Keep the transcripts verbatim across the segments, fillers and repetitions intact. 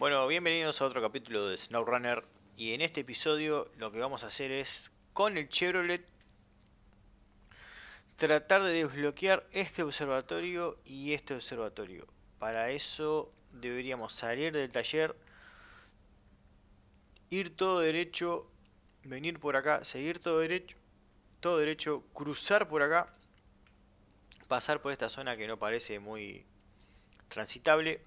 Bueno, bienvenidos a otro capítulo de SnowRunner. Y en este episodio lo que vamos a hacer es, con el Chevrolet, tratar de desbloquear este observatorio y este observatorio. Para eso deberíamos salir del taller, ir todo derecho, venir por acá, seguir todo derecho, todo derecho, cruzar por acá, pasar por esta zona que no parece muy transitable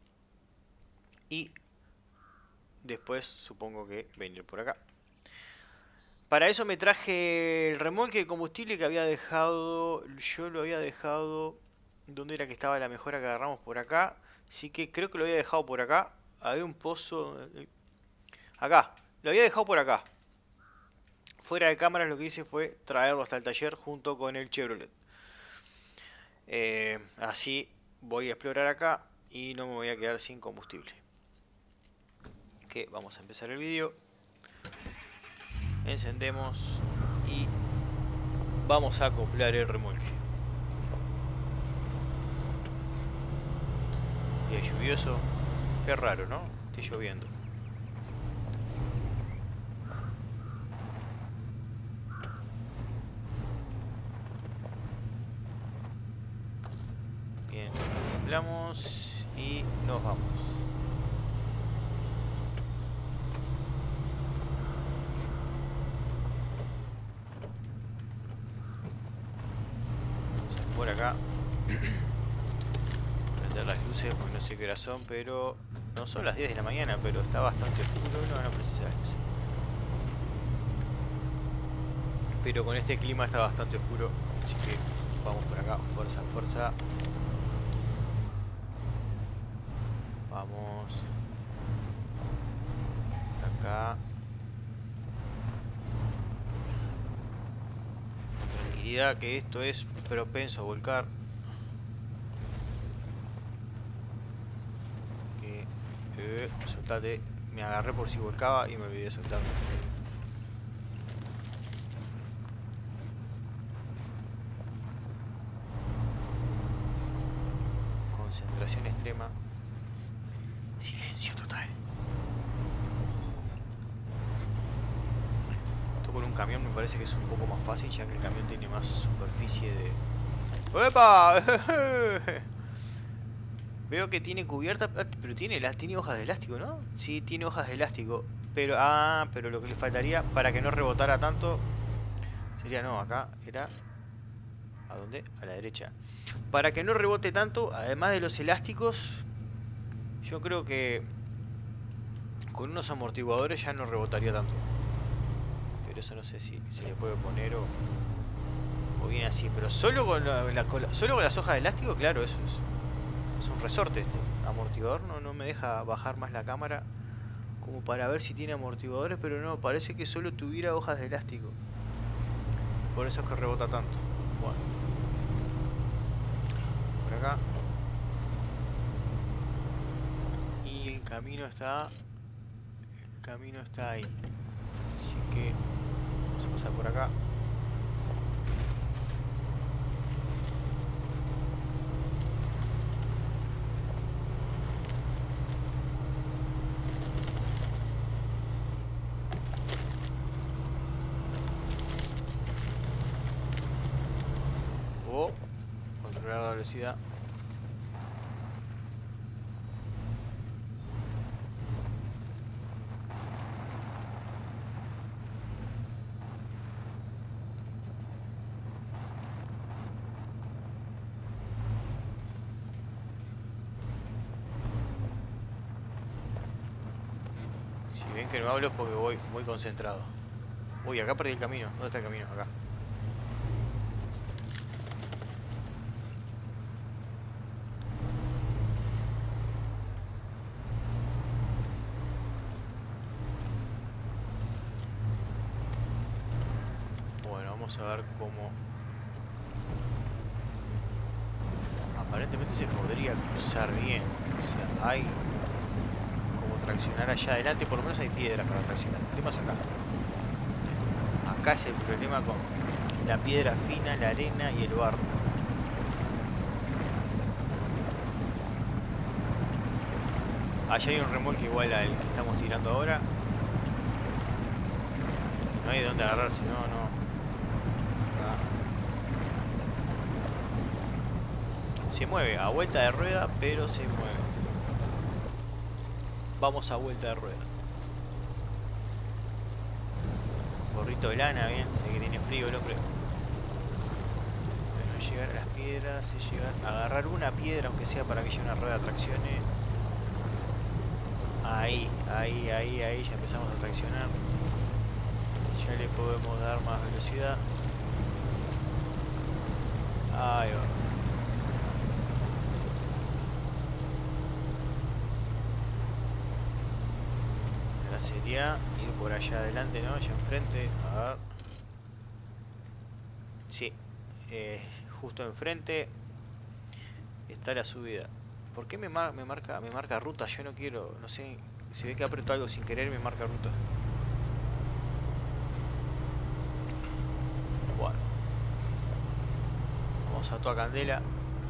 y después supongo que venir por acá. Para eso me traje el remolque de combustible que había dejado. Yo lo había dejado. ¿Dónde era que estaba la mejora que agarramos? Por acá. Así que creo que lo había dejado por acá. Había un pozo. Acá. Lo había dejado por acá. Fuera de cámara lo que hice fue traerlo hasta el taller junto con el Chevrolet. Eh, así voy a explorar acá y no me voy a quedar sin combustible. Que vamos a empezar el vídeo. Encendemos y vamos a acoplar el remolque. Día lluvioso. Qué raro, ¿no? Esté lloviendo. Bien, acoplamos y nos vamos. Por acá prender las luces porque no sé qué hora son, pero no son las diez de la mañana, pero está bastante oscuro, no van a precisar eso. Pero con este clima está bastante oscuro, así que vamos por acá, fuerza, fuerza. Vamos acá. Tranquilidad, que esto es propenso a volcar. Que eh, soltate. Me agarré por si volcaba y me olvidé de soltarme. Concentración extrema. Silencio total. Esto con un camión me parece que es un poco más fácil, ya que el camión tiene más superficie de... ¡Epa! Veo que tiene cubierta, pero tiene, tiene hojas de elástico, ¿no? Sí, tiene hojas de elástico. Pero, ah, pero lo que le faltaría para que no rebotara tanto sería, no, acá era... ¿A dónde? A la derecha. Para que no rebote tanto, además de los elásticos, yo creo que con unos amortiguadores ya no rebotaría tanto. Pero eso no sé si se le puede poner o, o bien así. Pero solo con, la, la, solo con las hojas de elástico, claro, eso es, es un resorte este. Amortiguador no, no me deja bajar más la cámara como para ver si tiene amortiguadores, pero no, parece que solo tuviera hojas de elástico. Por eso es que rebota tanto. Bueno. Por acá. Y el camino está... El camino está ahí. Así que vamos a pasar por acá. O controlar la velocidad. Si ven que no hablo es porque voy muy concentrado. Uy, acá perdí el camino. ¿Dónde está el camino? Acá. Bueno, vamos a ver cómo... Aparentemente se podría cruzar bien. O sea, hay... traccionar allá adelante, por lo menos hay piedras para traccionar. El tema es acá. Acá es el problema con la piedra fina, la arena y el barro. Allá hay un remolque igual al que estamos tirando ahora. No hay de dónde agarrar, si no, no. Ah. Se mueve a vuelta de rueda, pero se mueve. Vamos a vuelta de rueda. Gorrito de lana, bien, sé que tiene frío el hombre. Pero no llegar a las piedras, es llegar a agarrar una piedra, aunque sea para que lleve una rueda traccione. Ahí, ahí, ahí, ahí, ya empezamos a traccionar. Ya le podemos dar más velocidad. Ahí va. Ahora sería ir por allá adelante, ¿no? Allá enfrente. A ver. Sí. Eh, justo enfrente está la subida. ¿Por qué me, mar me, marca, me marca ruta? Yo no quiero, no sé, se ve que aprieto algo sin querer y me marca ruta. Bueno. Vamos a toda candela.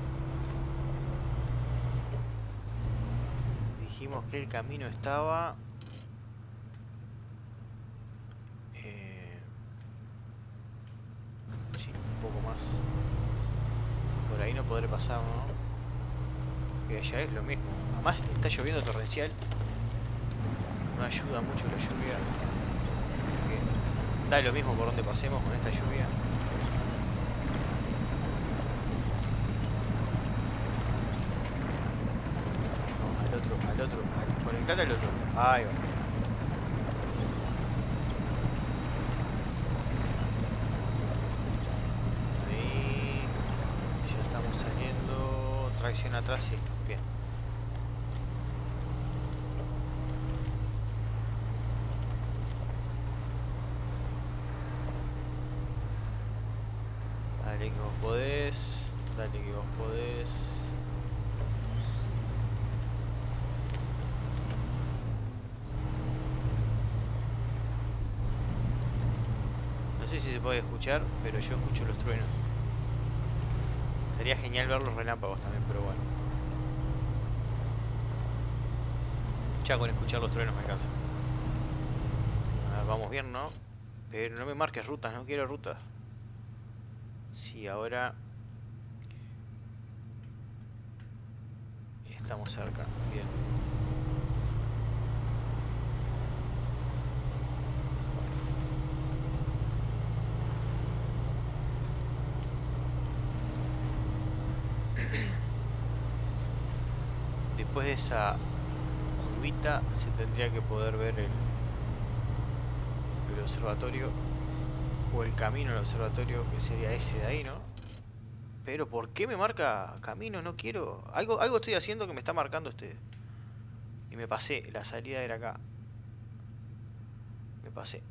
Dijimos que el camino estaba... Eh, sí, un poco más. Por ahí no podré pasar, ¿no? Que allá es lo mismo. Además está lloviendo torrencial. No ayuda mucho la lluvia. Que da lo mismo por donde pasemos con esta lluvia. No, al otro, al otro. Al, conectate al otro. Ahí va. Ahí. Ya estamos saliendo. Tracción atrás, sí. Bien. Dale que vos podés. Dale que vos podés. No sé si se puede escuchar, pero yo escucho los truenos. Sería genial ver los relámpagos también, pero bueno. Ya con escuchar los truenos me cansa. A ver, vamos bien, ¿no? Pero no me marques rutas, no quiero rutas. Sí, ahora... Estamos cerca, bien. Después de esa curvita se tendría que poder ver el, el observatorio. O el camino al observatorio, que sería ese de ahí, ¿no? Pero ¿por qué me marca camino? No quiero... Algo, algo estoy haciendo que me está marcando este... Y me pasé, la salida era acá. Me pasé.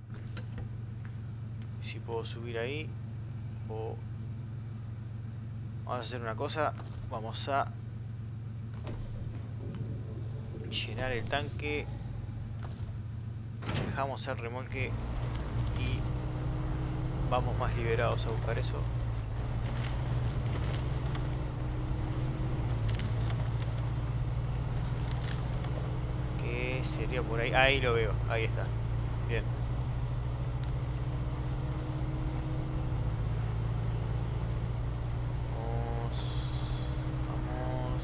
Si puedo subir ahí. O... Vamos a hacer una cosa. Vamos a... llenar el tanque. Dejamos el remolque. Y... vamos más liberados a buscar eso. ¿Qué sería por ahí? Ahí lo veo, ahí está. Bien. Vamos. Vamos.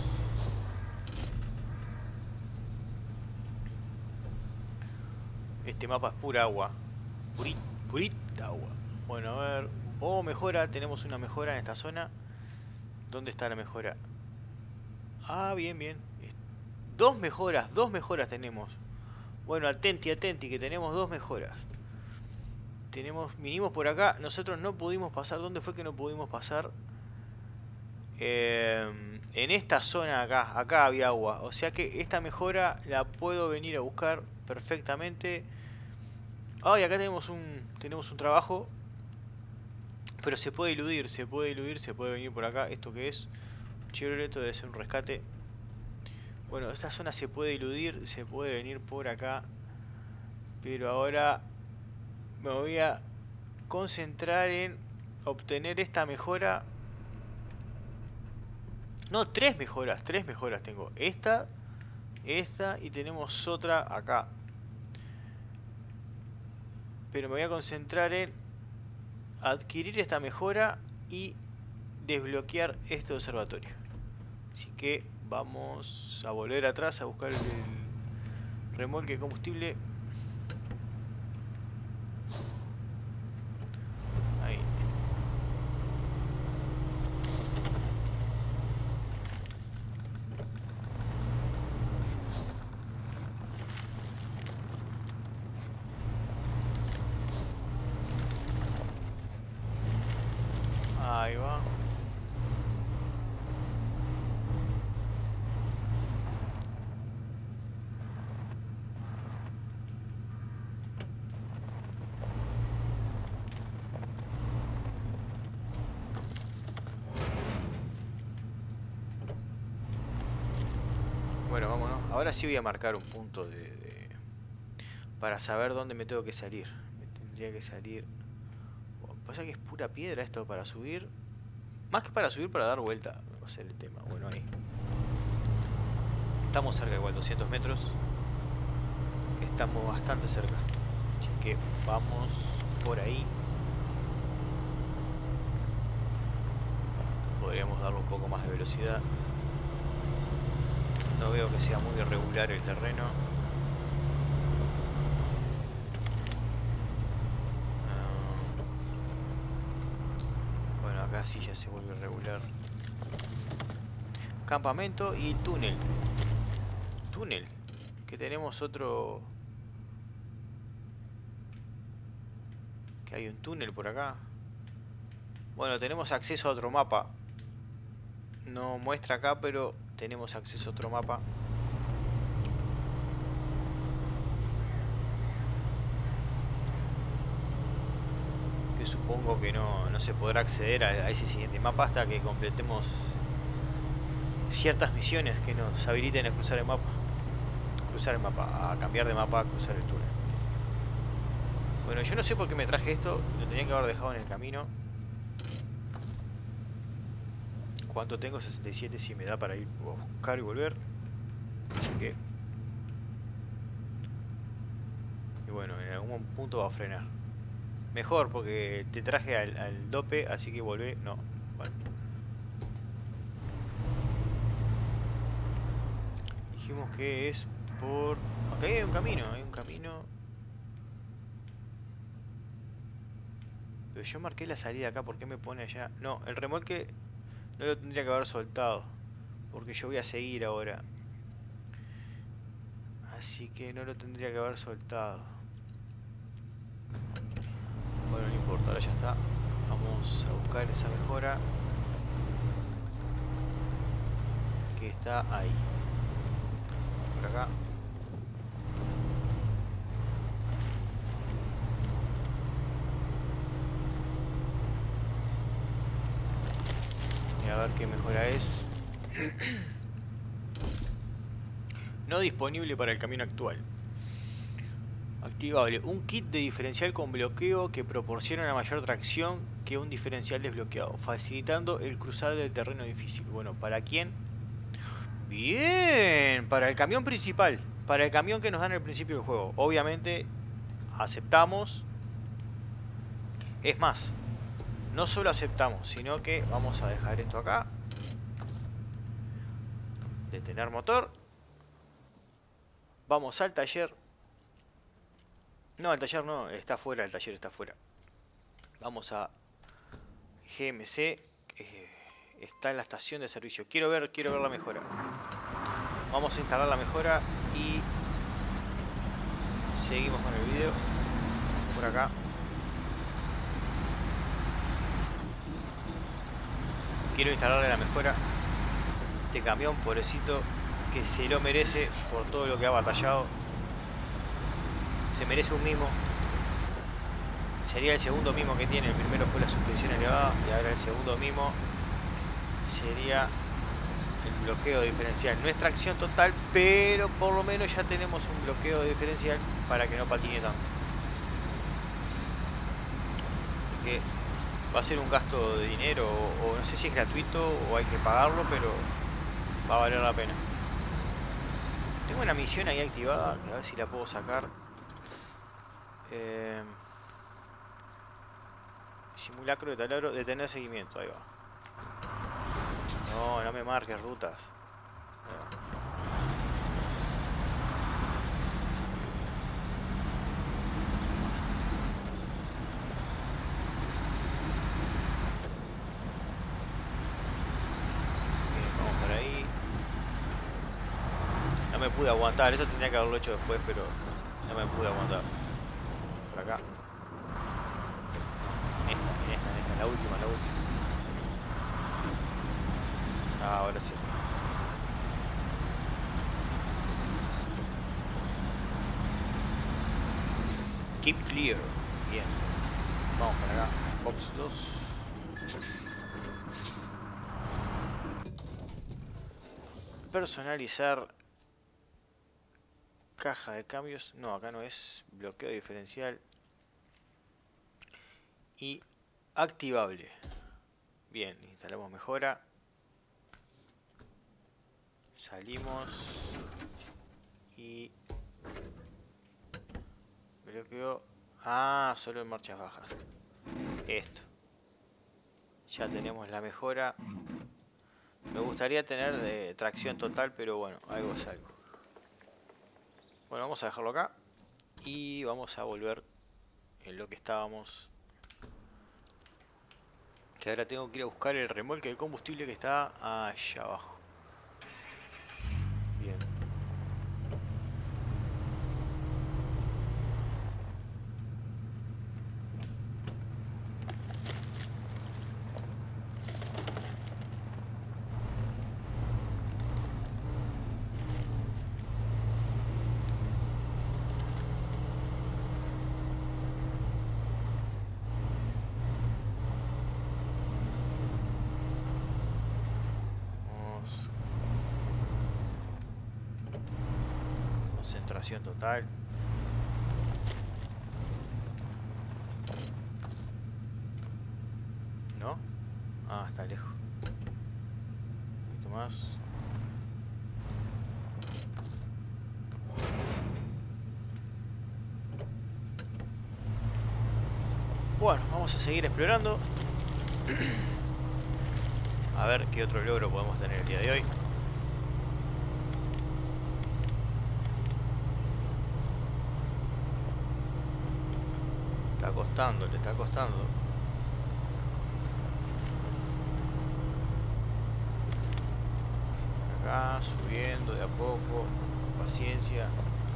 Este mapa es pura agua. Purita, purita agua. Bueno, a ver. Oh, mejora. Tenemos una mejora en esta zona. ¿Dónde está la mejora? Ah, bien, bien. Dos mejoras, dos mejoras tenemos. Bueno, atenti, atenti, que tenemos dos mejoras. Tenemos, vinimos por acá. Nosotros no pudimos pasar. ¿Dónde fue que no pudimos pasar? Eh, en esta zona acá. Acá había agua. O sea que esta mejora la puedo venir a buscar perfectamente. Ah, y acá tenemos un, tenemos un trabajo. Pero se puede eludir, se puede eludir, se puede venir por acá. ¿Esto qué es? Chevrolet, esto debe ser un rescate. Bueno, esta zona se puede eludir, se puede venir por acá. Pero ahora me voy a concentrar en obtener esta mejora. No, tres mejoras, tres mejoras tengo. Esta, esta y tenemos otra acá. Pero me voy a concentrar en adquirir esta mejora y desbloquear este observatorio. Así que vamos a volver atrás a buscar el remolque de combustible. Ahí. Ahí va. Bueno, vámonos. Ahora sí voy a marcar un punto de, de para saber dónde me tengo que salir. Me tendría que salir. Pasa que es pura piedra esto para subir. Más que para subir, para dar vuelta. Va a ser el tema. Bueno, ahí. Estamos cerca, igual, doscientos metros. Estamos bastante cerca. Así que vamos por ahí. Podríamos darle un poco más de velocidad. No veo que sea muy irregular el terreno. Acá sí ya se vuelve irregular. Campamento y túnel. Túnel. Que tenemos otro... Que hay un túnel por acá. Bueno, tenemos acceso a otro mapa. No muestra acá, pero tenemos acceso a otro mapa. Supongo que no, no se podrá acceder a, a ese siguiente mapa hasta que completemos ciertas misiones que nos habiliten a cruzar el mapa. Cruzar el mapa, a cambiar de mapa, a cruzar el túnel. Bueno, yo no sé por qué me traje esto, lo tenía que haber dejado en el camino. ¿Cuánto tengo? sesenta y siete, si me da para ir a buscar y volver. Así que... Y bueno, en algún punto va a frenar. Mejor, porque te traje al, al dope, así que volvé. No, bueno. Dijimos que es por... Acá hay un camino, hay un camino. Pero yo marqué la salida acá, ¿por qué me pone allá? No, el remolque no lo tendría que haber soltado, porque yo voy a seguir ahora. Así que no lo tendría que haber soltado. Bueno, no importa, ahora ya está. Vamos a buscar esa mejora que está ahí. Por acá. Y a ver qué mejora es. No disponible para el camino actual. Activable. Un kit de diferencial con bloqueo que proporciona una mayor tracción que un diferencial desbloqueado, facilitando el cruzar del terreno difícil. Bueno, ¿para quién? Bien, para el camión principal. Para el camión que nos dan al principio del juego. Obviamente, aceptamos. Es más, no solo aceptamos, sino que vamos a dejar esto acá. Detener motor. Vamos al taller. No, el taller no, está fuera, el taller está fuera. Vamos a G M C, eh, está en la estación de servicio. Quiero ver, quiero ver la mejora. Vamos a instalar la mejora y seguimos con el video. Por acá. Quiero instalarle la mejora. Este camión, pobrecito, que se lo merece por todo lo que ha batallado. Se merece un mimo. Sería el segundo mimo que tiene. El primero fue la suspensión elevada y ahora el segundo mimo sería el bloqueo diferencial. No es tracción total, pero por lo menos ya tenemos un bloqueo diferencial para que no patine tanto. Que va a ser un gasto de dinero o, o no sé si es gratuito o hay que pagarlo, pero va a valer la pena. Tengo una misión ahí activada, a ver si la puedo sacar. Eh, simulacro de taladro, detener seguimiento, ahí va. No, no me marques rutas. Bien, vamos por ahí. No me pude aguantar, esto tendría que haberlo hecho después, pero no me pude aguantar. Por acá. En esta, en esta, en esta, la última, la última. Ah, ahora sí. Keep clear. Bien. Vamos por acá. Box dos. Personalizar. Caja de cambios. No, acá no es. Bloqueo diferencial. Y activable. Bien, instalamos mejora. Salimos. Y bloqueo. Ah, solo en marchas bajas. Esto. Ya tenemos la mejora. Me gustaría tener de tracción total, pero bueno, algo es algo. Bueno, vamos a dejarlo acá. Y vamos a volver en lo que estábamos. Que ahora tengo que ir a buscar el remolque de combustible que está allá abajo. Bien. Concentración total. ¿No? Ah, está lejos. Un poquito más. Bueno, vamos a seguir explorando. A ver qué otro logro podemos tener el día de hoy. Está costando, le está costando. Acá, subiendo de a poco, paciencia.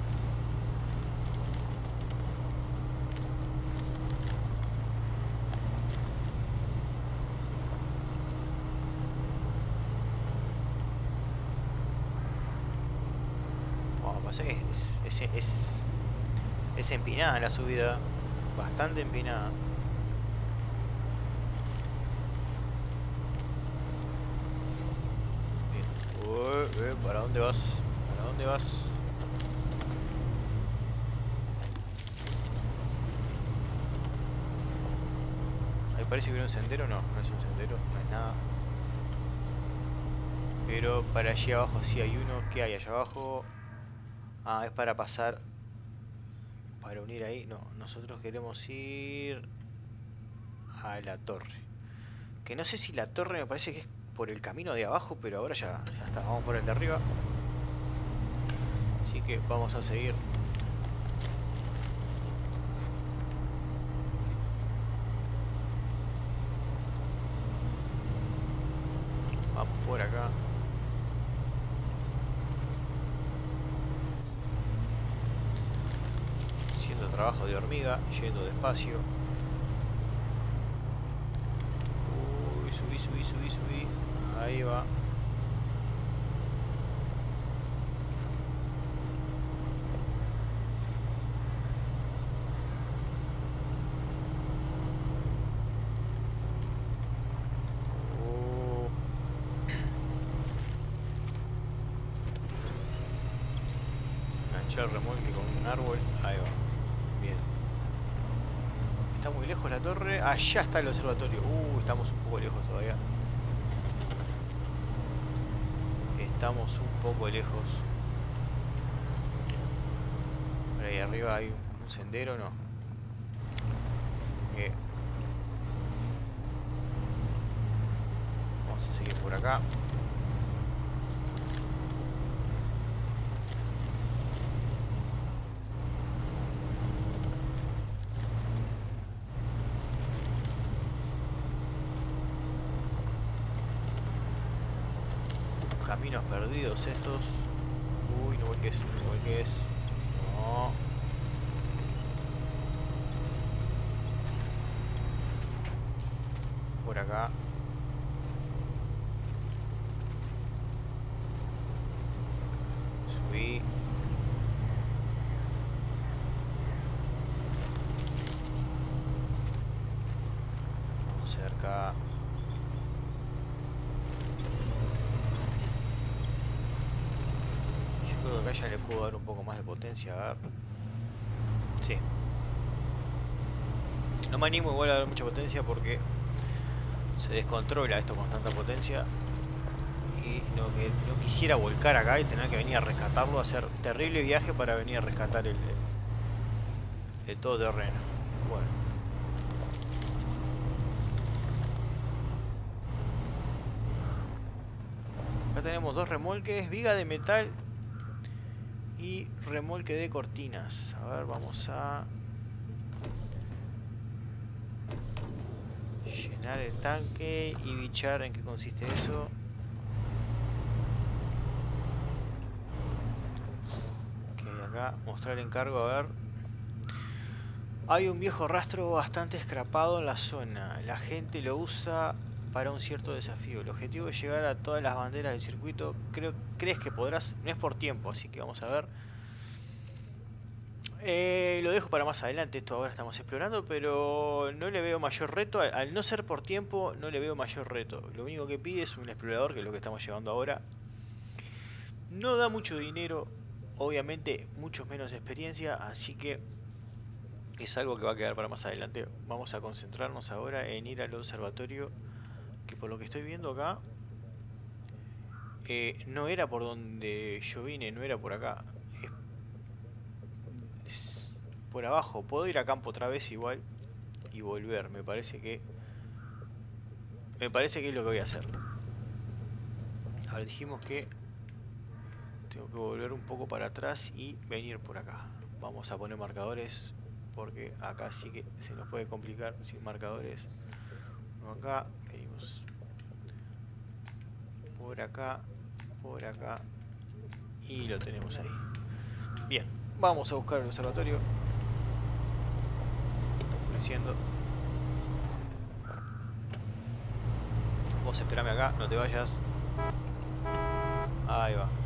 Bueno, pasa que es, es, es, es empinada la subida. Bastante empinada. Bien. Uy, uy, ¿para dónde vas? ¿Para dónde vas? Ahí parece que hubiera un sendero. No, no es un sendero, no es nada. Pero para allí abajo sí hay uno. ¿Qué hay allá abajo? Ah, es para pasar. Para unir ahí, no, nosotros queremos ir a la torre. Que no sé si la torre me parece que es por el camino de abajo, pero ahora ya, ya está, vamos por el de arriba. Así que vamos a seguir. Vamos por acá. Trabajo de hormiga, yendo despacio. Uy, subí, subí, subí, subí. Ahí va. Uh. Enganché el remolque con un árbol. Ahí va. Bien. Está muy lejos la torre. Allá está el observatorio. Uh, estamos un poco lejos todavía. Estamos un poco lejos. ahí arriba hay un, un sendero, ¿no? Eh, vamos a seguir por acá. Caminos perdidos estos. Uy, no vuelques, no vuelques. No. Por acá. Subí. Vamos cerca. Yo creo que acá ya le puedo dar un poco más de potencia. A ver. Sí. No me animo igual a dar mucha potencia porque se descontrola esto con tanta potencia. Y no, que, no quisiera volcar acá y tener que venir a rescatarlo, hacer terrible viaje para venir a rescatar el, el, el todoterreno. Bueno. Acá tenemos dos remolques, viga de metal y remolque de cortinas. A ver, vamos a llenar el tanque y bichar en qué consiste eso. Ok, acá mostrar el encargo, a ver. Hay un viejo rastro bastante escrapado en la zona. La gente lo usa para un cierto desafío. El objetivo es llegar a todas las banderas del circuito. Creo, ¿crees que podrás? No es por tiempo, así que vamos a ver. Eh, lo dejo para más adelante, esto ahora estamos explorando, pero no le veo mayor reto. Al, al no ser por tiempo, no le veo mayor reto. Lo único que pide es un explorador, que es lo que estamos llevando ahora. No da mucho dinero, obviamente mucho menos experiencia, así que es algo que va a quedar para más adelante. Vamos a concentrarnos ahora en ir al observatorio, que por lo que estoy viendo acá, eh, no era por donde yo vine, no era por acá. Por abajo, puedo ir a campo otra vez igual y volver, me parece que me parece que es lo que voy a hacer. Ahora dijimos que tengo que volver un poco para atrás y venir por acá. Vamos a poner marcadores porque acá sí que se nos puede complicar sin marcadores. Uno acá, venimos por acá, por acá y lo tenemos ahí. Bien, vamos a buscar el observatorio. Diciendo, vos esperame acá, no te vayas. Ahí va.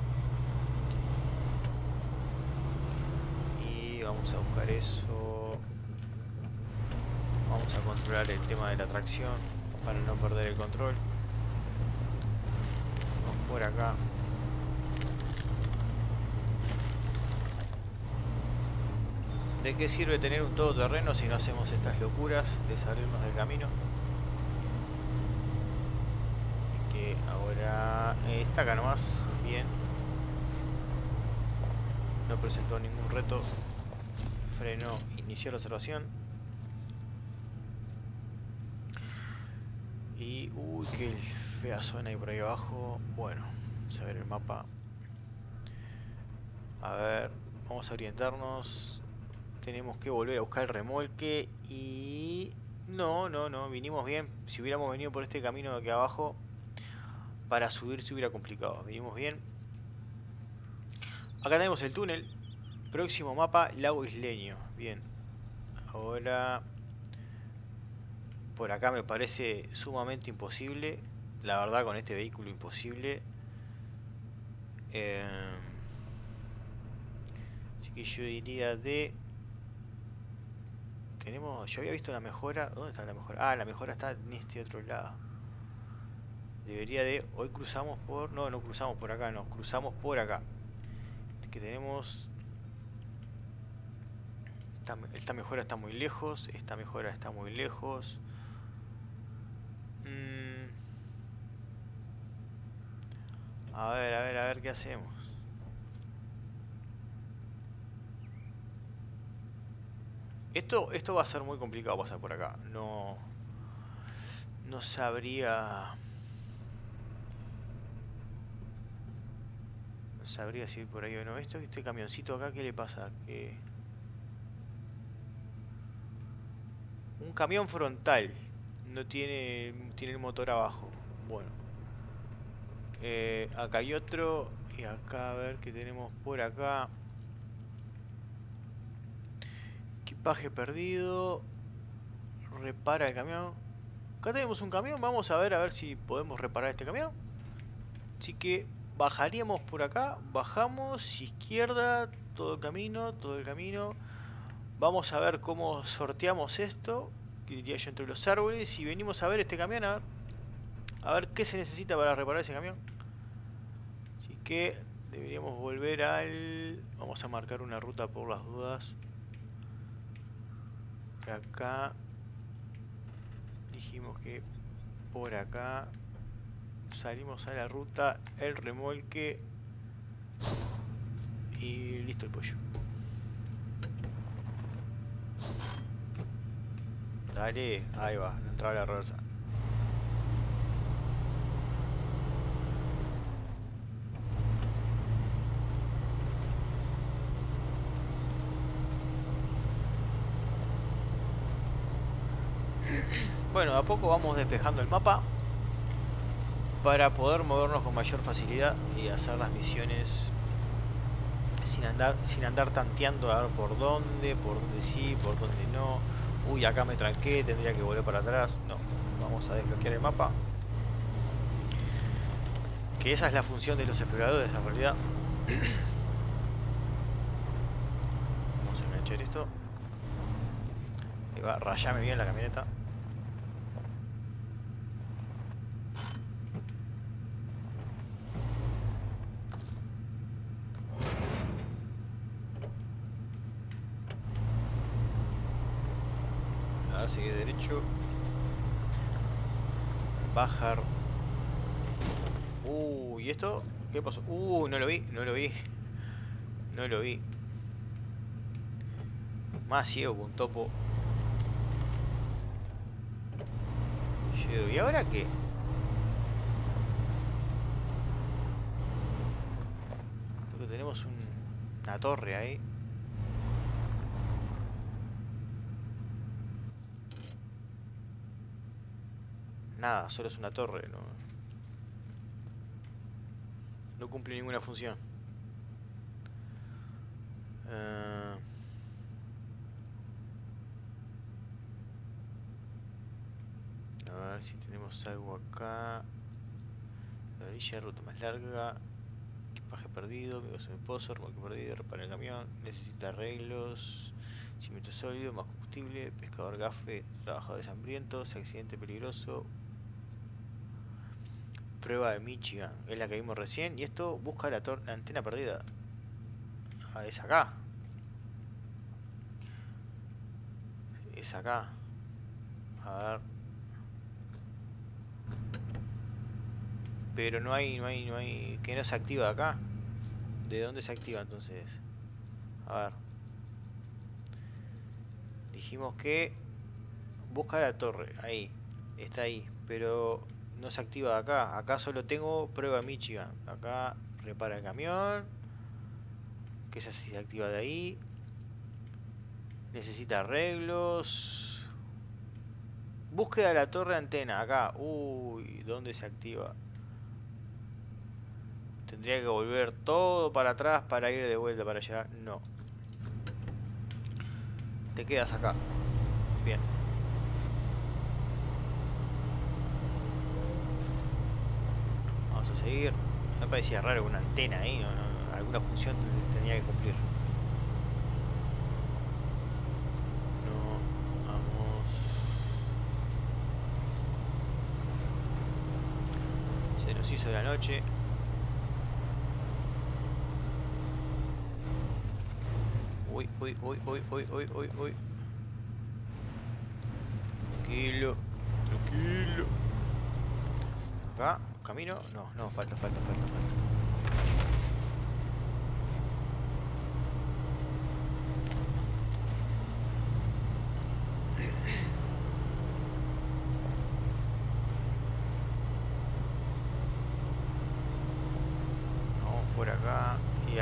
Y vamos a buscar eso. Vamos a controlar el tema de la tracción para no perder el control. Vamos por acá. ¿De qué sirve tener un todoterreno si no hacemos estas locuras de salirnos del camino? Que ahora está acá nomás, bien. No presentó ningún reto. Freno, iniciar la observación. Y uy, qué fea zona ahí por ahí abajo. Bueno, vamos a ver el mapa. A ver, vamos a orientarnos. Tenemos que volver a buscar el remolque y... No, no, no, vinimos bien. Si hubiéramos venido por este camino de aquí abajo, para subir se hubiera complicado. Vinimos bien. Acá tenemos el túnel. Próximo mapa, Lago Isleño. Bien. Ahora... Por acá me parece sumamente imposible. La verdad, con este vehículo imposible. Eh... Así que yo diría de... Tenemos, yo había visto la mejora. ¿Dónde está la mejora? Ah, la mejora está en este otro lado. Debería de... Hoy cruzamos por... No, no cruzamos por acá, no. Cruzamos por acá. Que tenemos... Esta, esta mejora está muy lejos. Esta mejora está muy lejos. Mm. A ver, a ver, a ver qué hacemos. Esto, esto va a ser muy complicado pasar por acá. No, no sabría... No sabría si ir por ahí o no. Esto, este camioncito acá, ¿qué le pasa? Que... Un camión frontal. No tiene, tiene el motor abajo. Bueno. Eh, acá hay otro. Y acá, a ver qué tenemos por acá. Equipaje perdido. Repara el camión. Acá tenemos un camión. Vamos a ver a ver si podemos reparar este camión. Así que bajaríamos por acá. Bajamos. Izquierda. Todo el camino. Todo el camino. Vamos a ver cómo sorteamos esto. Que diría yo entre los árboles. Y venimos a ver este camión. A ver, a ver qué se necesita para reparar ese camión. Así que deberíamos volver al... Vamos a marcar una ruta por las dudas. Acá dijimos que por acá salimos a la ruta, el remolque y listo el pollo. Dale, ahí va, no entraba la reversa. Bueno, a poco vamos despejando el mapa para poder movernos con mayor facilidad y hacer las misiones sin andar sin andar tanteando a ver por dónde, por dónde sí, por dónde no. Uy, acá me tranqué, tendría que volver para atrás. No, vamos a desbloquear el mapa. Que esa es la función de los exploradores en realidad. Vamos a enganchar esto. Ahí va, rayame bien la camioneta. Seguir derecho, bajar. Uh, ¿y esto? ¿Qué pasó? Uh, no lo vi, no lo vi. No lo vi. Más ciego que un topo. ¿Y ahora qué? Creo que tenemos un, una torre ahí. Nada, solo es una torre, no, no cumple ninguna función. Uh, a ver si tenemos algo acá. La orilla, ruta más larga. Equipaje perdido, amigos en el pozo, remolque perdido, repara el camión, necesita arreglos, cimiento sólido, más combustible, pescador gafe, trabajadores hambrientos, accidente peligroso. Prueba de Michigan, es la que vimos recién. Y esto busca la, la antena perdida. Ah, es acá. Es acá. A ver. Pero no hay, no hay, no hay. Que no se activa acá. ¿De dónde se activa entonces? A ver. Dijimos que busca la torre. Ahí. Está ahí. Pero no se activa de acá. Acá solo tengo prueba de Michigan. Acá repara el camión. Que esa sí se activa de ahí. Necesita arreglos. Búsqueda de la torre antena. Acá. Uy, ¿dónde se activa? Tendría que volver todo para atrás para ir de vuelta para allá. No. Te quedas acá. Bien. Vamos a seguir. Me parecía raro una antena ahí, ¿no? No, alguna función tenía que cumplir. No, vamos. Se nos hizo la noche. Uy, uy, uy, uy, uy, uy, uy, uy. Tranquilo, tranquilo. Acá. ¿Camino? No, no, falta, falta, falta, falta.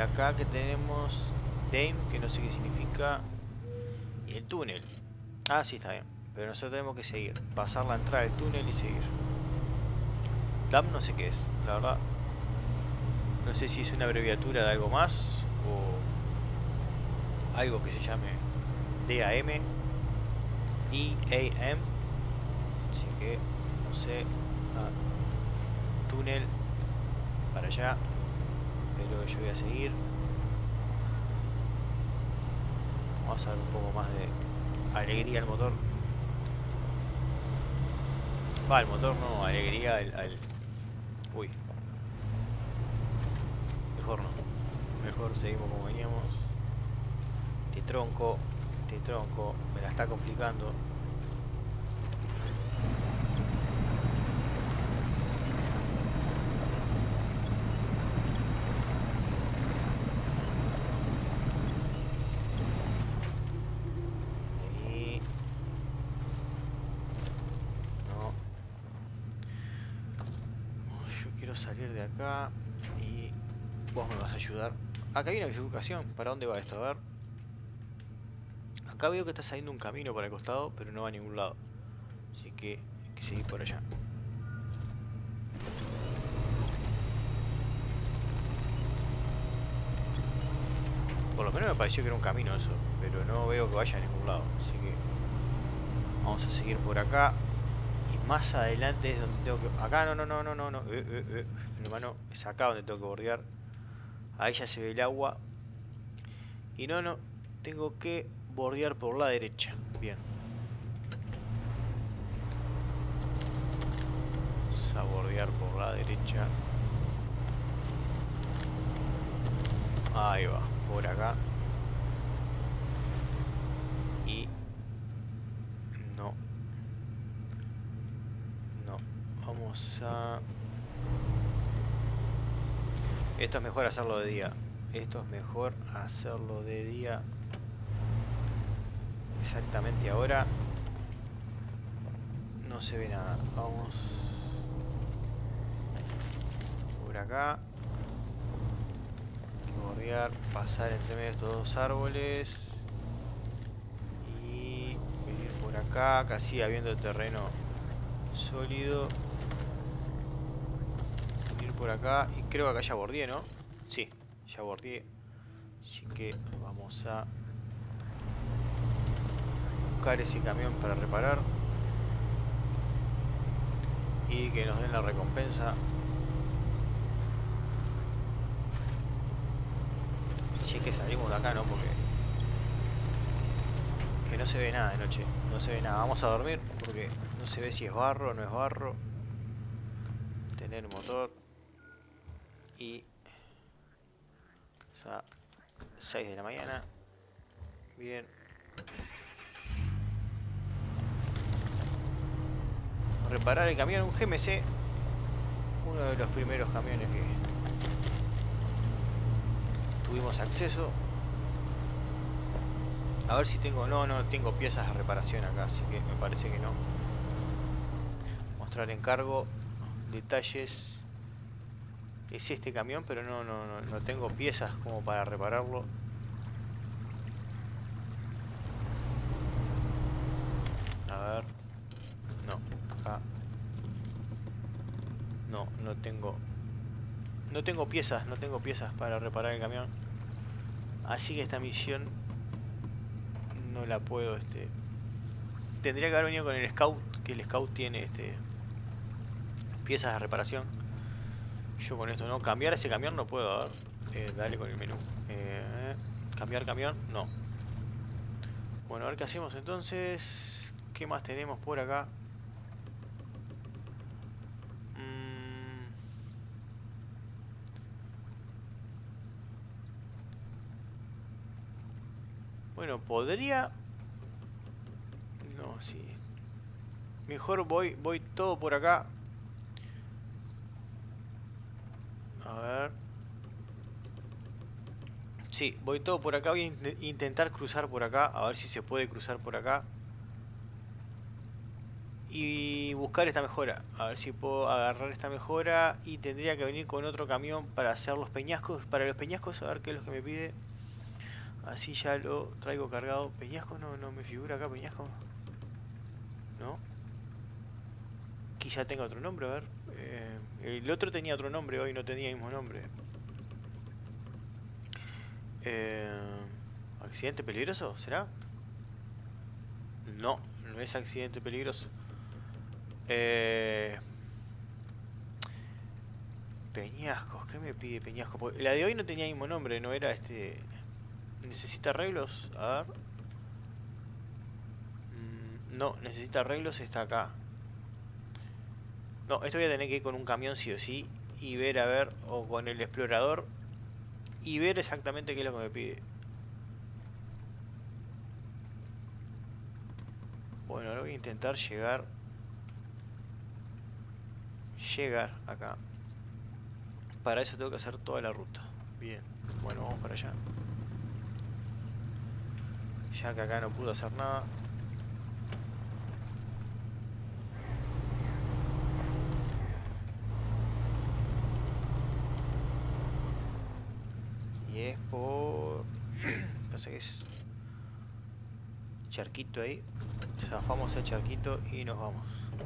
acá que tenemos Dame, que no sé qué significa. Y el túnel. Ah, sí, está bien. Pero nosotros tenemos que seguir. Pasar la entrada del túnel y seguir. Dam no sé qué es, la verdad. No sé si es una abreviatura de algo más o algo que se llame D A M, E A M. Así que, no sé. Ah, túnel para allá. Pero yo voy a seguir. Vamos a dar un poco más de alegría al motor. Va, al motor no, alegría al, al... Uy. Mejor no. Mejor seguimos como veníamos. Te tronco. Te tronco. Me la está complicando. Y... no. Yo quiero salir de acá. Y vos me vas a ayudar. Acá hay una bifurcación. ¿Para dónde va esto? A ver. Acá veo que está saliendo un camino para el costado, pero no va a ningún lado. Así que hay que seguir por allá. Por lo menos me pareció que era un camino eso, pero no veo que vaya a ningún lado. Así que vamos a seguir por acá. Y más adelante es donde tengo que... Acá no, no, no, no, no, no. Eh, eh, eh. Hermano, es acá donde tengo que bordear. Ahí ya se ve el agua. Y no, no. Tengo que bordear por la derecha. Bien. Vamos a bordear por la derecha. Ahí va. Por acá. Y... no. No. Vamos a... Esto es mejor hacerlo de día. Esto es mejor hacerlo de día. Exactamente ahora. No se ve nada. Vamos por acá. Bordear, pasar entre medio de estos dos árboles. Y venir por acá, casi habiendo terreno sólido. Venir por acá. Y creo que acá ya bordeé, ¿no? Sí, ya bordeé. Así que vamos a buscar ese camión para reparar. Y que nos den la recompensa. Si es que salimos de acá, ¿no? Porque... que no se ve nada de noche. No se ve nada. Vamos a dormir porque no se ve si es barro o no es barro. Tener motor. Y... o sea, seis de la mañana. Bien. Reparar el camión, un G M C. Uno de los primeros camiones que tuvimos acceso. A ver si tengo... no, no tengo piezas de reparación acá, así que me parece que no. Mostrar encargo. Detalles. Es este camión, pero no, no, no, no tengo piezas como para repararlo. A ver. No, acá. No, no tengo... no tengo piezas, no tengo piezas para reparar el camión. Así que esta misión no la puedo, este... tendría que haber venido con el Scout, que el Scout tiene, este... piezas de reparación. Yo con esto no. Cambiar ese camión no puedo, a ver. Eh, dale con el menú. Eh, cambiar camión, no. Bueno, a ver qué hacemos entonces. ¿Qué más tenemos por acá? Mm. Bueno, podría... no, sí. Mejor voy, voy todo por acá. A ver. Sí, voy todo por acá. Voy a in intentar cruzar por acá. A ver si se puede cruzar por acá. y buscar esta mejora. A ver si puedo agarrar esta mejora. Y tendría que venir con otro camión para hacer los peñascos. Para los peñascos, a ver qué es lo que me pide. Así ya lo traigo cargado. Peñascos, no, no me figura acá peñasco. No. Quizá tenga otro nombre, a ver. Eh, el otro tenía otro nombre, hoy no tenía el mismo nombre. Eh, ¿Accidente peligroso? ¿Será? No, no es accidente peligroso. Eh, Peñascos, ¿qué me pide Peñasco? Porque la de hoy no tenía el mismo nombre, no era este... ¿Necesita arreglos? A ver. Mm, no, necesita arreglos, está acá. No, esto voy a tener que ir con un camión sí o sí. Y ver, a ver, o con el explorador. Y ver exactamente qué es lo que me pide. Bueno, ahora voy a intentar llegar. Llegar acá. Para eso tengo que hacer toda la ruta. Bien, bueno, vamos para allá. Ya que acá no pude hacer nada. Y es por... Pasa que es... Charquito ahí. Zafamos el charquito y nos vamos.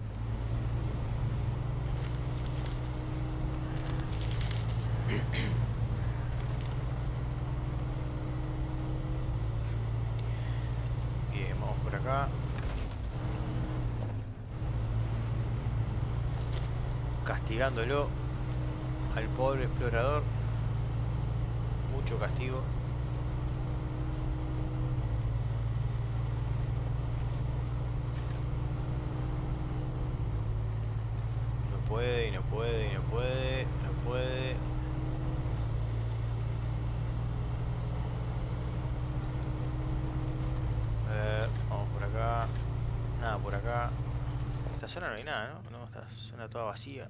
Bien, vamos por acá. Castigándolo al pobre explorador. Mucho castigo. No puede, y no puede, y no puede, no puede. A ver, vamos por acá. Nada por acá. Esta zona no hay nada, ¿no? No, esta zona toda vacía.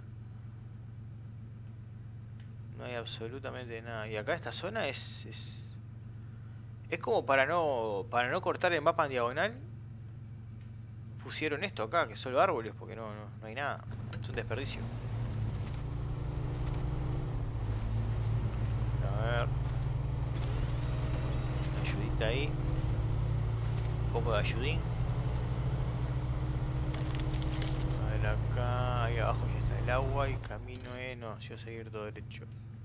No hay absolutamente nada. Y acá esta zona es... Es, es como para no para no cortar el mapa en diagonal. Pusieron esto acá, que solo árboles, porque no, no, no hay nada. Es un desperdicio. A ver. Una ayudita ahí. Un poco de ayudín. A ver acá. Ahí abajo ya está el agua. Y camino es... No, si voy a seguir todo derecho.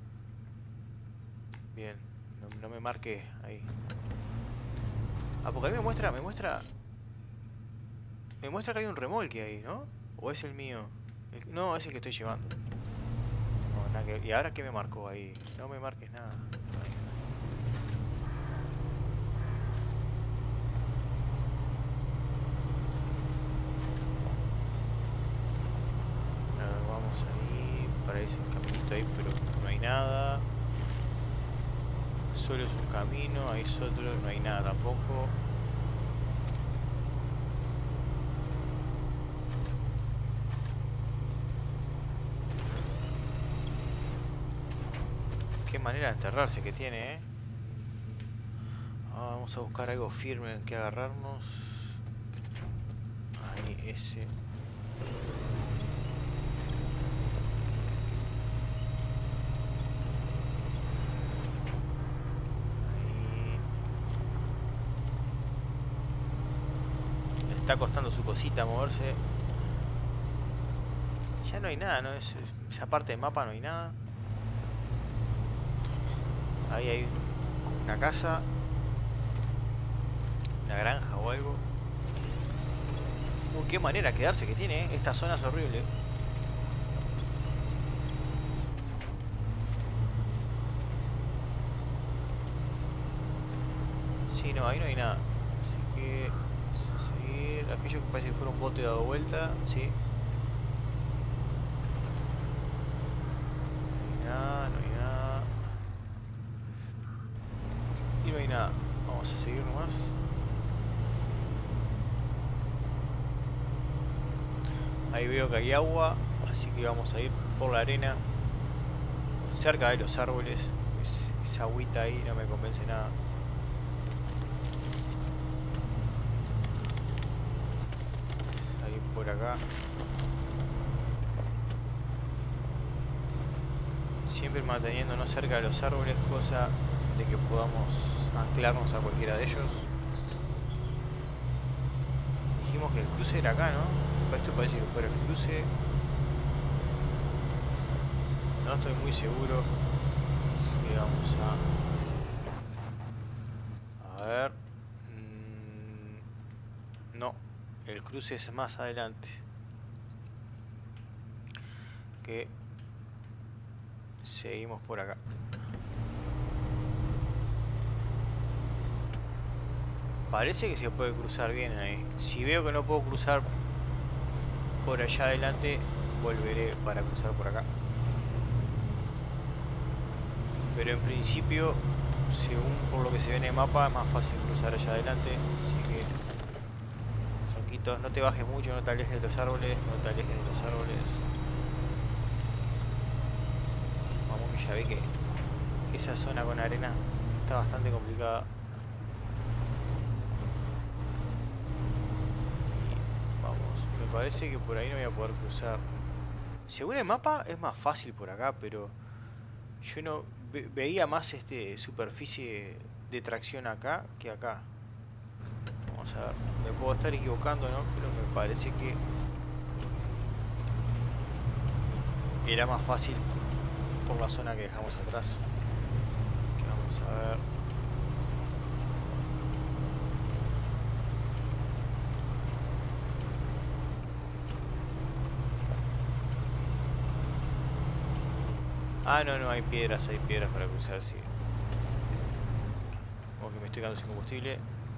Bien. No, no me marque ahí. Ah, porque ahí me muestra... Me muestra... Me muestra que hay un remolque ahí, ¿no? ¿O es el mío? El, no, es el que estoy llevando. No, nada que, ¿y ahora qué me marcó ahí? No me marques nada. Ahí. A ver, vamos ahí. Para eso un caminito ahí, pero no hay nada. Solo es un camino, ahí es otro, no hay nada tampoco. Qué manera de enterrarse que tiene, eh. Ah, vamos a buscar algo firme en que agarrarnos. Ahí, ese. Ahí. Le está costando su cosita moverse. Ya no hay nada, ¿no? Es, esa parte del mapa no hay nada. Ahí hay una casa, una granja o algo. Uy, qué manera de quedarse que tiene, ¿eh? Esta zona es horrible. Sí, no, ahí no hay nada. Así que... seguir. Aquello que parece que fuera un bote dado vuelta, sí. No hay nada, no hay nada. Y no hay nada. Vamos a seguir nomás. Ahí veo que hay agua, así que vamos a ir por la arena, cerca de los árboles. Es, esa agüita ahí no me convence nada. Ahí por acá. Siempre manteniéndonos cerca de los árboles, cosa de que podamos anclarnos a cualquiera de ellos. Dijimos que el cruce era acá, ¿no? Esto parece que fuera el cruce. No estoy muy seguro. Así que vamos a... A ver... Mm, no. El cruce es más adelante. Que... Seguimos por acá. Parece que se puede cruzar bien ahí. Si veo que no puedo cruzar por allá adelante, volveré para cruzar por acá. Pero en principio, según por lo que se ve en el mapa, es más fácil cruzar allá adelante. Así que, Sonquitos, no te bajes mucho, no te alejes de los árboles, no te alejes de los árboles. Vamos, que ya ve que esa zona con arena está bastante complicada. Y vamos, me parece que por ahí no voy a poder cruzar. Según el mapa es más fácil por acá, pero yo no ve, veía más este superficie de tracción acá que acá. Vamos a ver, me puedo estar equivocando, ¿no? Pero me parece que era más fácil por la zona que dejamos atrás. Que vamos a ver. Ah, no, no, hay piedras, hay piedras para cruzar, sí. Como que me estoy quedando sin combustible.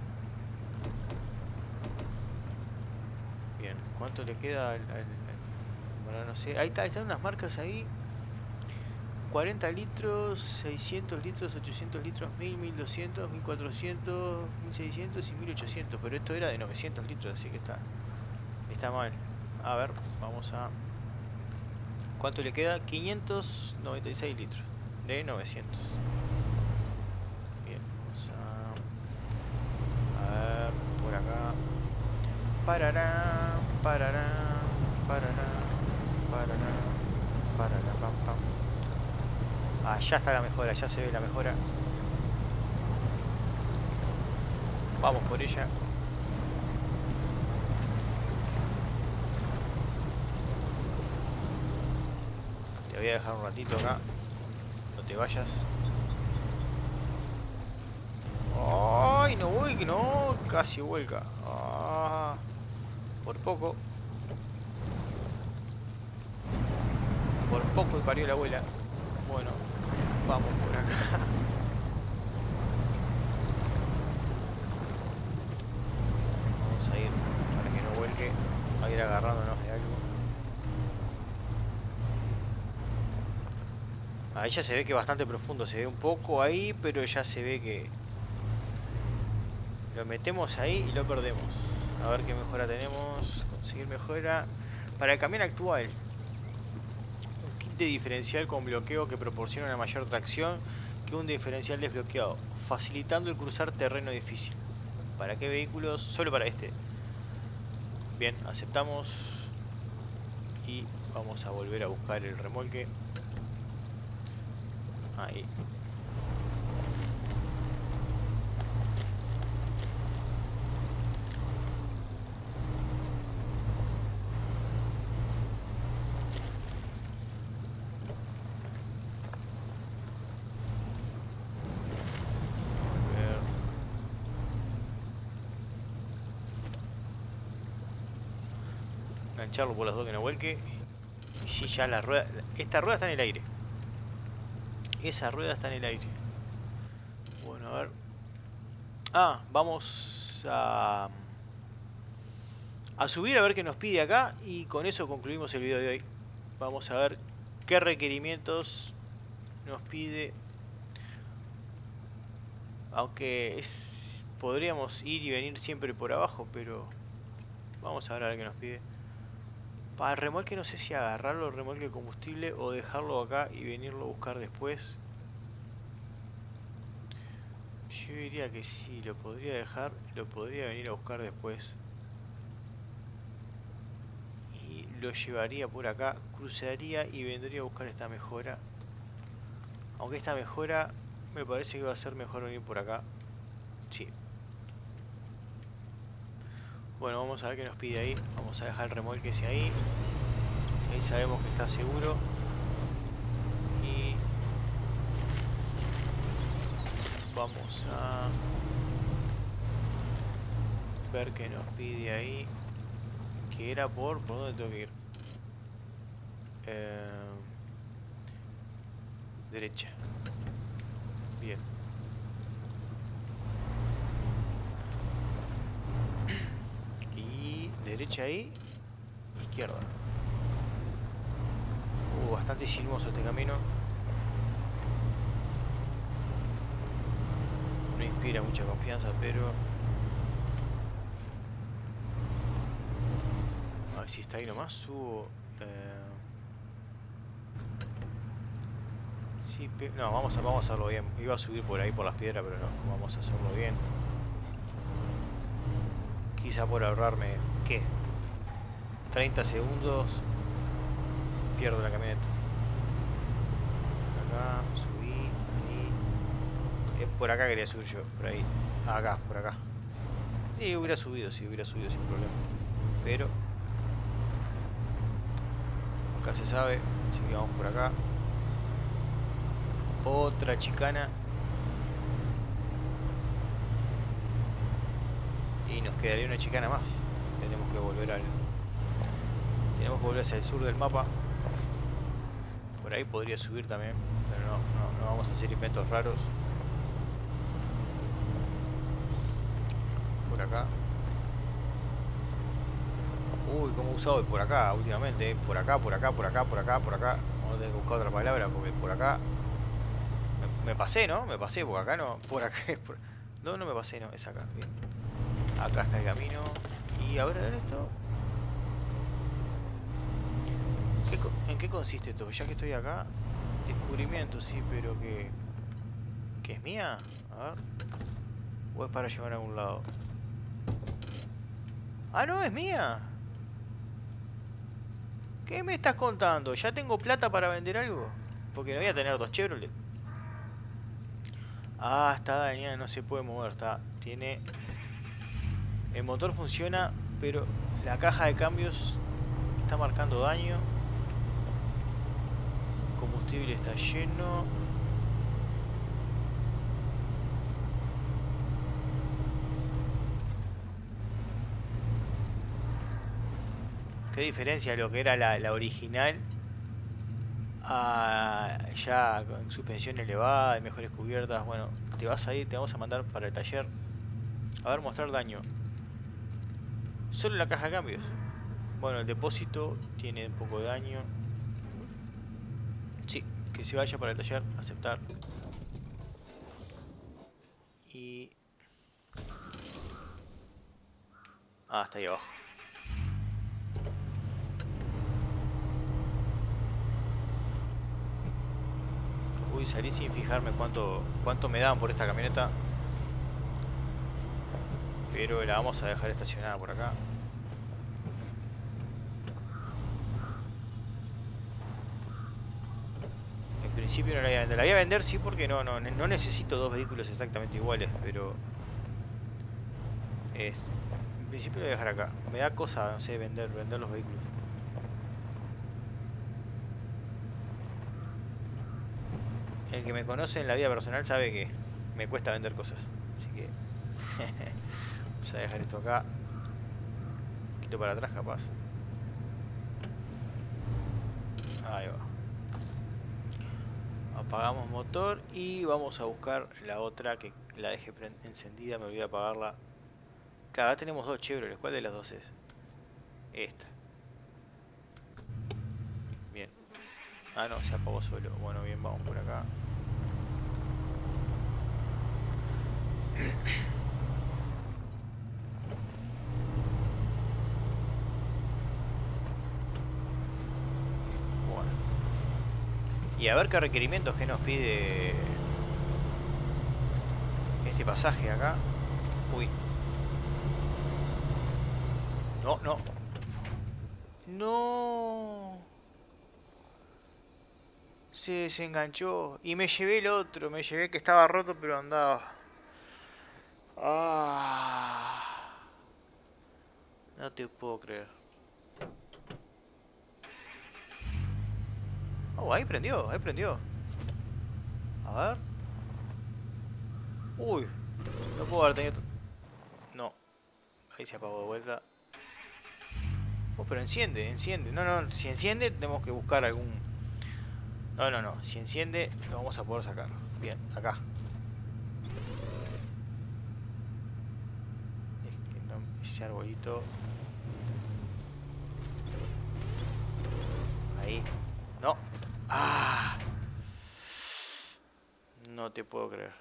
Bien, ¿cuánto le queda al, al, al... Bueno, no sé. Ahí está, están unas marcas ahí. cuarenta litros, seiscientos litros, ochocientos litros, mil, mil doscientos, mil cuatrocientos, mil seiscientos y mil ochocientos. Pero esto era de novecientos litros, así que está, está mal. A ver, vamos a... ¿Cuánto le queda? quinientos noventa y seis litros de novecientos. Bien, vamos a... A ver, por acá. Parará, parará, parará, parará, parará, pam, pam. Ah, ya está la mejora, ya se ve la mejora. Vamos por ella. Te voy a dejar un ratito acá. No te vayas. ¡Ay! No vuelque, no. Casi vuelca. Ah, por poco. Por poco y parió la abuela. Bueno, vamos por acá. Vamos a ir para que no vuelque. A ir agarrándonos de algo. Ahí ya se ve que es bastante profundo. Se ve un poco ahí, pero ya se ve que... Lo metemos ahí y lo perdemos. A ver qué mejora tenemos. Conseguir mejora. Para el camión actual. Un kit de diferencial con bloqueo que proporciona una mayor tracción que un diferencial desbloqueado, facilitando el cruzar terreno difícil. ¿Para qué vehículos? Solo para este. Bien, aceptamos. Y vamos a volver a buscar el remolque. Ahí. Engancharlo por las dos que no vuelque. Y si ya la rueda... Esta rueda está en el aire. Esa rueda está en el aire. Bueno, a ver. Ah, vamos a... A subir a ver qué nos pide acá. Y con eso concluimos el video de hoy. Vamos a ver qué requerimientos nos pide. Aunque es... podríamos ir y venir siempre por abajo, pero... Vamos a ver a ver qué nos pide. Para el remolque no sé si agarrarlo el remolque de combustible o dejarlo acá y venirlo a buscar después. Yo diría que sí, lo podría dejar, lo podría venir a buscar después. lo llevaría por acá, cruzaría y vendría a buscar esta mejora. Aunque esta mejora me parece que va a ser mejor venir por acá. Sí. Bueno, vamos a ver qué nos pide ahí. Vamos a dejar el remolque ese ahí. Ahí sabemos que está seguro. Y vamos a ver qué nos pide ahí. Que era por... ¿Por dónde tengo que ir? Eh, derecha. Bien. Y derecha ahí. Izquierda. Uh, bastante sinuoso este camino. No inspira mucha confianza, pero... A ver si está ahí nomás. Subo... Eh... Sí, no, vamos a, vamos a hacerlo bien. Iba a subir por ahí por las piedras, pero no, vamos a hacerlo bien. Quizá por ahorrarme, ¿qué? treinta segundos. Pierdo la camioneta. Acá, subí, ahí. Eh, por acá quería subir yo, por ahí. Acá, por acá. Y hubiera subido, sí, hubiera subido sin problema. Pero... acá se sabe, así que vamos por acá. Otra chicana. Y nos quedaría una chicana más. Tenemos que volver al... Tenemos que volver hacia el sur del mapa. Por ahí podría subir también. Pero no, no, no vamos a hacer inventos raros. Por acá. Uy, cómo he usado por acá últimamente. ¿eh? Por acá, por acá, por acá, por acá, por acá. Vamos a tener que buscar otra palabra porque por acá... Me pasé, ¿no? Me pasé, porque acá no... Por acá... Por... No, no me pasé, no. Es acá. Bien. Acá está el camino. Y a ver, a ver esto. ¿Qué co... ¿En qué consiste esto? Ya que estoy acá... Descubrimiento, sí, pero que... ¿Que es mía? A ver... ¿O es para llevar a algún lado? ¡Ah, no! ¡Es mía! ¿Qué me estás contando? ¿Ya tengo plata para vender algo? Porque no voy a tener dos Chevrolet. Ah, está dañada, no se puede mover, está. Tiene... El motor funciona, pero la caja de cambios está marcando daño. El combustible está lleno. Qué diferencia lo que era la, la original a ya con suspensión elevada y mejores cubiertas. Bueno, te vas a ir, te vamos a mandar para el taller. A ver, mostrar daño. Solo la caja de cambios. Bueno, el depósito tiene un poco de daño. Sí, que se vaya para el taller, aceptar. Y... Ah, está ahí abajo. Uy, salí sin fijarme cuánto, cuánto me daban por esta camioneta. Pero la vamos a dejar estacionada por acá. En principio no la voy a vender. La voy a vender sí porque no, no, no necesito dos vehículos exactamente iguales, pero... Eh, en principio la voy a dejar acá. Me da cosa, no sé, vender, vender los vehículos. El que me conoce en la vida personal sabe que me cuesta vender cosas. Así que... Vamos a dejar esto acá. Un poquito para atrás capaz. Ahí va. Apagamos motor y vamos a buscar la otra que la dejé encendida. Me olvidé de apagarla. Claro, ahora tenemos dos Chevrolet. ¿Cuál de las dos es? Esta. Bien. Ah, no, se apagó solo. Bueno, bien, vamos por acá. Bueno. Y a ver qué requerimientos que nos pide este pasaje acá. Uy. No, no. No. Se desenganchó. Y me llevé el otro. Me llevé que estaba roto pero andaba. Ah. No te puedo creer. Oh, ahí prendió, ahí prendió. A ver. Uy. No puedo haber tenido... No. Ahí se apagó de vuelta. Oh, pero enciende, enciende. No, no, si enciende tenemos que buscar algún... No, no, no. Si enciende lo vamos a poder sacar. Bien, acá. Es que no, ese arbolito... Ahí. No. Ah. No te puedo creer.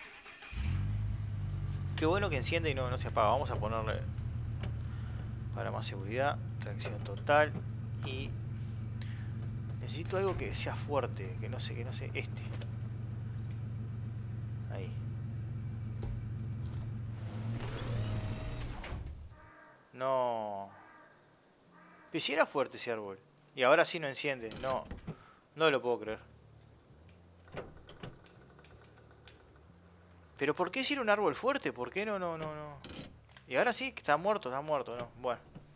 Qué bueno que enciende y no, no se apaga. Vamos a ponerle para más seguridad. Tracción total. Y necesito algo que sea fuerte. Que no sé, que no sé. Este. Ahí. No. Pero si era fuerte ese árbol. Y ahora sí no enciende. No. No lo puedo creer. Pero ¿por qué si era un árbol fuerte? ¿Por qué no, no, no, no? Y ahora sí, está muerto, está muerto, ¿no? Bueno.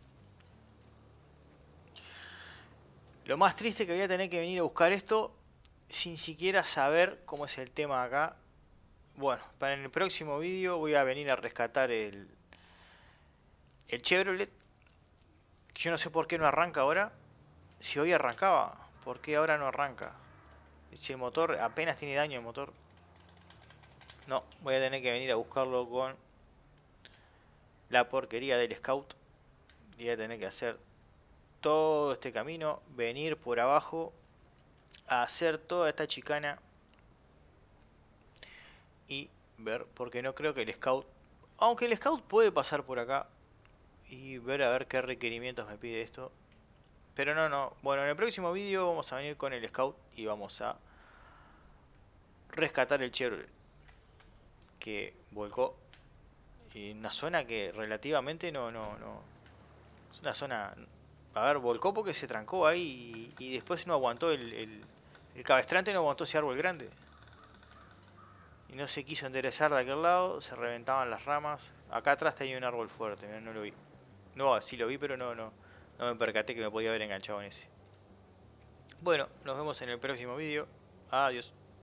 Lo más triste que voy a tener que venir a buscar esto sin siquiera saber cómo es el tema acá. Bueno, para el próximo vídeo voy a venir a rescatar el, el Chevrolet. Que yo no sé por qué no arranca ahora. Si hoy arrancaba, ¿por qué ahora no arranca? Si el motor apenas tiene daño el motor. No, voy a tener que venir a buscarlo con la porquería del Scout. Y voy a tener que hacer todo este camino, venir por abajo, a hacer toda esta chicana y ver, porque no creo que el Scout, aunque el Scout puede pasar por acá y ver a ver qué requerimientos me pide esto. Pero no, no. Bueno, en el próximo vídeo vamos a venir con el Scout y vamos a rescatar el Chevrolet que volcó en una zona que relativamente no, no, no. Es una zona... A ver, volcó porque se trancó ahí y, y después no aguantó el, el, el cabestrante, no aguantó ese árbol grande. Y no se quiso enderezar de aquel lado, se reventaban las ramas. Acá atrás tenía un árbol fuerte, no, no lo vi. No, sí lo vi, pero no, no, no me percaté que me podía haber enganchado en ese. Bueno, nos vemos en el próximo vídeo. Adiós.